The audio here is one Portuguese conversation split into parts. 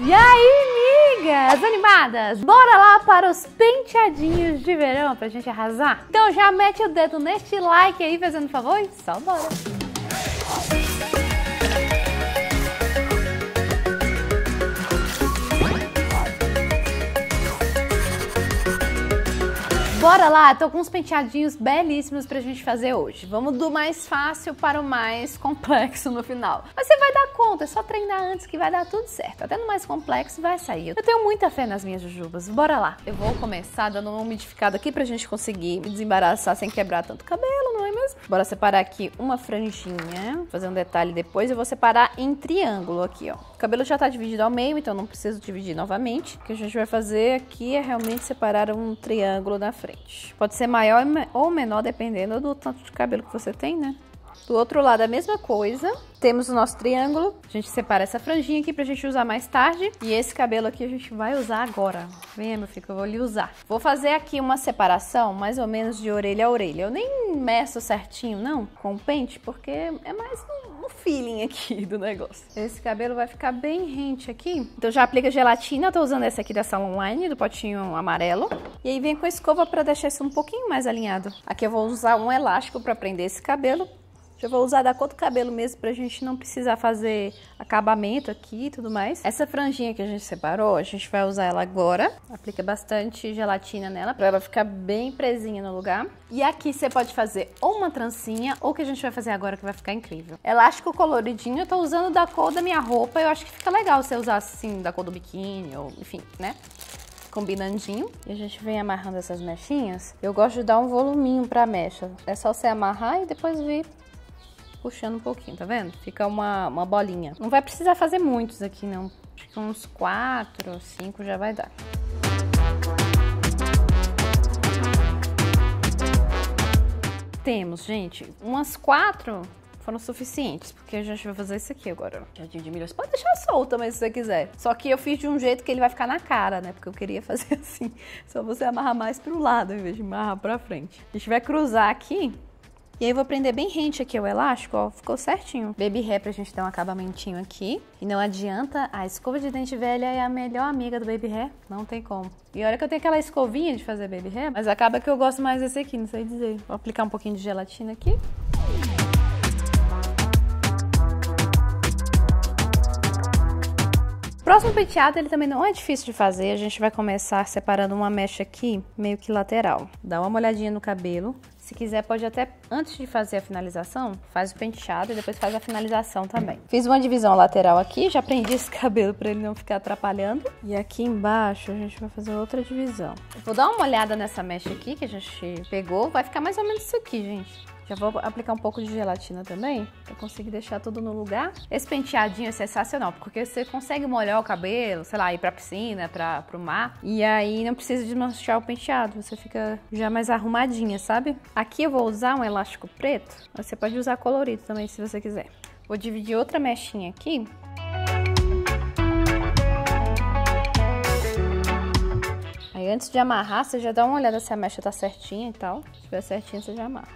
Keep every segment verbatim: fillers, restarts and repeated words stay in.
E aí, amigas animadas? Bora lá para os penteadinhos de verão pra gente arrasar? Então já mete o dedo neste like aí, fazendo favor, e só bora! Bora lá, tô com uns penteadinhos belíssimos pra gente fazer hoje. Vamos do mais fácil para o mais complexo no final. Mas você vai dar conta, é só treinar antes que vai dar tudo certo. Até no mais complexo vai sair. Eu tenho muita fé nas minhas jujubas, bora lá. Eu vou começar dando uma umidificada aqui pra gente conseguir me desembaraçar sem quebrar tanto cabelo, não é mesmo? Bora separar aqui uma franjinha, fazer um detalhe depois. Eu vou separar em triângulo aqui, ó. O cabelo já tá dividido ao meio, então não preciso dividir novamente. O que a gente vai fazer aqui é realmente separar um triângulo na frente. Pode ser maior ou menor, dependendo do tanto de cabelo que você tem, né? Do outro lado, a mesma coisa. Temos o nosso triângulo. A gente separa essa franjinha aqui pra gente usar mais tarde. E esse cabelo aqui a gente vai usar agora. Venha, meu filho, que eu vou lhe usar. Vou fazer aqui uma separação, mais ou menos de orelha a orelha. Eu nem meço certinho, não, com o pente, porque é mais no feeling aqui do negócio. Esse cabelo vai ficar bem rente aqui. Então já aplica gelatina. Eu tô usando essa aqui da Salon Line, do potinho amarelo. E aí vem com a escova pra deixar isso um pouquinho mais alinhado. Aqui eu vou usar um elástico pra prender esse cabelo. Já vou usar da cor do cabelo mesmo pra gente não precisar fazer acabamento aqui e tudo mais. Essa franjinha que a gente separou, a gente vai usar ela agora. Aplica bastante gelatina nela pra ela ficar bem presinha no lugar. E aqui você pode fazer ou uma trancinha ou o que a gente vai fazer agora que vai ficar incrível. Elástico coloridinho, eu tô usando da cor da minha roupa. Eu acho que fica legal você usar assim da cor do biquíni ou enfim, né? Combinandinho. E a gente vem amarrando essas mechinhas. Eu gosto de dar um voluminho pra mecha. É só você amarrar e depois vir puxando um pouquinho, tá vendo? Fica uma, uma bolinha. Não vai precisar fazer muitos aqui, não. Acho que uns quatro, cinco já vai dar. Temos, gente, umas quatro foram suficientes, porque a gente vai fazer isso aqui agora. Jardim de milhões. Pode deixar solto também se você quiser. Só que eu fiz de um jeito que ele vai ficar na cara, né? Porque eu queria fazer assim. Só você amarrar mais pro lado, em vez de amarrar pra frente. A gente vai cruzar aqui. E aí eu vou prender bem rente aqui o elástico, ó, ficou certinho. Baby hair pra gente dar um acabamentinho aqui. E não adianta, a escova de dente velha é a melhor amiga do baby hair, não tem como. E olha que eu tenho aquela escovinha de fazer baby hair, mas acaba que eu gosto mais desse aqui, não sei dizer. Vou aplicar um pouquinho de gelatina aqui. Próximo penteado, ele também não é difícil de fazer. A gente vai começar separando uma mecha aqui, meio que lateral. Dá uma molhadinha no cabelo. Se quiser, pode até, antes de fazer a finalização, faz o penteado e depois faz a finalização também. Fiz uma divisão lateral aqui, já prendi esse cabelo pra ele não ficar atrapalhando. E aqui embaixo a gente vai fazer outra divisão. Eu vou dar uma olhada nessa mecha aqui que a gente pegou. Vai ficar mais ou menos isso aqui, gente. Já vou aplicar um pouco de gelatina também, pra conseguir deixar tudo no lugar. Esse penteadinho é sensacional, porque você consegue molhar o cabelo, sei lá, ir pra piscina, pra, pro mar. E aí não precisa desmanchar o penteado, você fica já mais arrumadinha, sabe? Aqui eu vou usar um elástico preto, mas você pode usar colorido também, se você quiser. Vou dividir outra mechinha aqui. Aí antes de amarrar, você já dá uma olhada se a mecha tá certinha e tal. Se estiver certinha, você já amarra.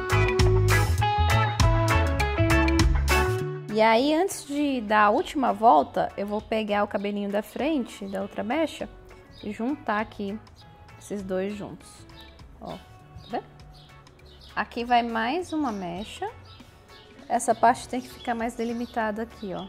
E aí, antes de dar a última volta, eu vou pegar o cabelinho da frente, da outra mecha, e juntar aqui esses dois juntos. Ó, tá vendo? Aqui vai mais uma mecha. Essa parte tem que ficar mais delimitada aqui, ó.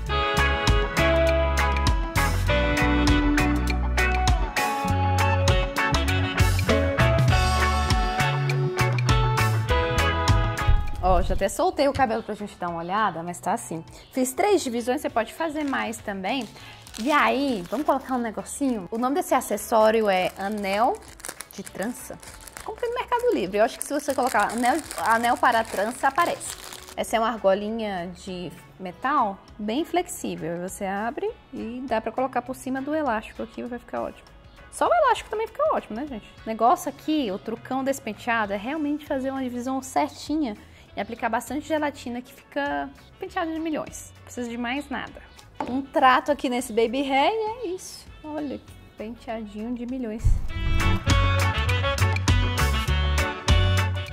Ó, já até soltei o cabelo pra gente dar uma olhada, mas tá assim. Fiz três divisões, você pode fazer mais também. E aí, vamos colocar um negocinho? O nome desse acessório é anel de trança. Comprei no Mercado Livre. Eu acho que se você colocar anel, anel para trança, aparece. Essa é uma argolinha de metal bem flexível. Você abre e dá pra colocar por cima do elástico aqui, vai ficar ótimo. Só o elástico também fica ótimo, né, gente? O negócio aqui, o trucão desse penteado, é realmente fazer uma divisão certinha e aplicar bastante gelatina que fica penteado de milhões. Não precisa de mais nada. Um trato aqui nesse baby hair e é isso. Olha, penteadinho de milhões.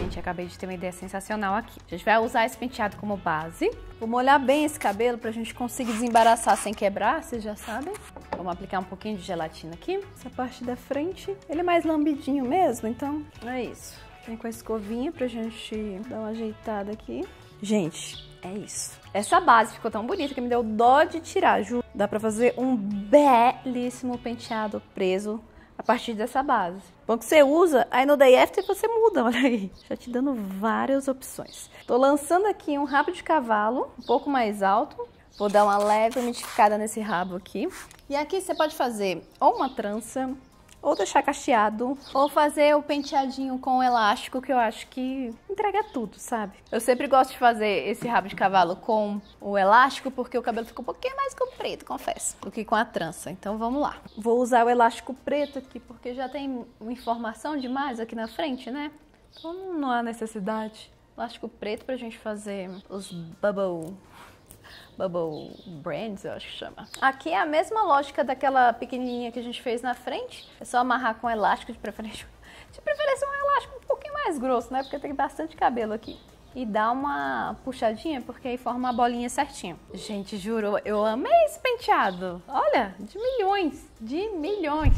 Gente, acabei de ter uma ideia sensacional aqui. A gente vai usar esse penteado como base. Vou molhar bem esse cabelo pra gente conseguir desembaraçar sem quebrar, vocês já sabem. Vamos aplicar um pouquinho de gelatina aqui. Essa parte da frente, ele é mais lambidinho mesmo, então é isso. Vem com a escovinha pra gente dar uma ajeitada aqui. Gente, é isso. Essa base ficou tão bonita que me deu dó de tirar, Ju. Dá pra fazer um belíssimo penteado preso a partir dessa base. Bom que você usa, aí no day after você muda, olha aí. Já te dando várias opções. Tô lançando aqui um rabo de cavalo, um pouco mais alto. Vou dar uma leve umidificada nesse rabo aqui. E aqui você pode fazer ou uma trança, ou deixar cacheado, ou fazer o penteadinho com elástico, que eu acho que entrega tudo, sabe? Eu sempre gosto de fazer esse rabo de cavalo com o elástico, porque o cabelo fica um pouquinho mais comprido, confesso, do que com a trança. Então vamos lá. Vou usar o elástico preto aqui, porque já tem informação demais aqui na frente, né? Então não há necessidade. Elástico preto pra gente fazer os bubble... Bubble Brands, eu acho que chama. Aqui é a mesma lógica daquela pequenininha que a gente fez na frente. É só amarrar com elástico, de preferência. De preferência um elástico um pouquinho mais grosso, né? Porque tem bastante cabelo aqui. E dá uma puxadinha, porque aí forma uma bolinha certinho. Gente, juro, eu amei esse penteado. Olha, de milhões, de milhões.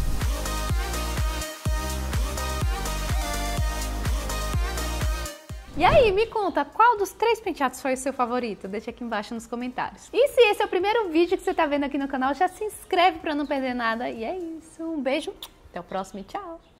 E aí, me conta, qual dos três penteados foi o seu favorito? Deixa aqui embaixo nos comentários. E se esse é o primeiro vídeo que você tá vendo aqui no canal, já se inscreve pra não perder nada. E é isso, um beijo, até o próximo e tchau!